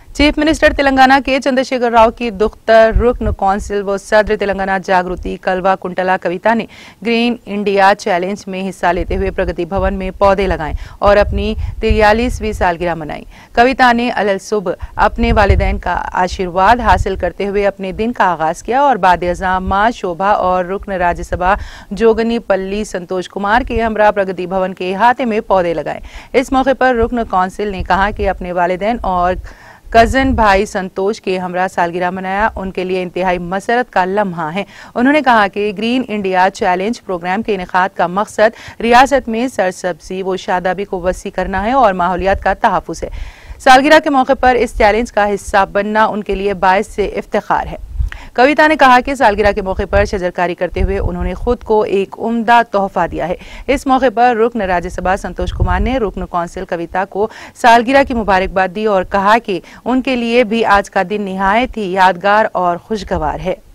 Chief minister Telangana के चंद्रशेखर राव की दुख्तर रुकन कौंसिल व सदर तेलंगाना जागृति कलवा कुंटला कविता ने ग्रीन इंडिया चैलेंज में हिस्सा लेते हुए प्रगति भवन में पौधे लगाए और अपनी 43वीं सालगिरह मनाई। कविता ने अलल सुबह अपने वालिदैन का आशीर्वाद हासिल करते हुए अपने दिन का आगाज किया और बाद-ए-अज़ां मां शोभा और रुकन राज्यसभा जोगनीपल्ली संतोष कुमार के हमरा प्रगति भवन के अहाते में पौधे लगाए। इस मौके पर रुकन कौंसिल ने कहा कि अपने वालिदैन और कजन भाई संतोष के हमरा सालगिरह मनाया उनके लिए इंतहाई मसरत का लम्हा है। उन्होंने कहा कि ग्रीन इंडिया चैलेंज प्रोग्राम के इनेकाद का मकसद रियासत में सरसब्जी व शादाबी को वसी करना है और माहौलियात का तहफ़्फ़ुज़ है। सालगिरह के मौके पर इस चैलेंज का हिस्सा बनना उनके लिए बाइस से इफ्तिखार है। कविता ने कहा कि सालगिरह के मौके पर शजरकारी करते हुए उन्होंने खुद को एक उम्दा तोहफा दिया है। इस मौके पर रुकन राज्यसभा संतोष कुमार ने रुकन कौंसिल कविता को सालगिरह की मुबारकबाद दी और कहा कि उनके लिए भी आज का दिन निहायत ही यादगार और खुशगवार है।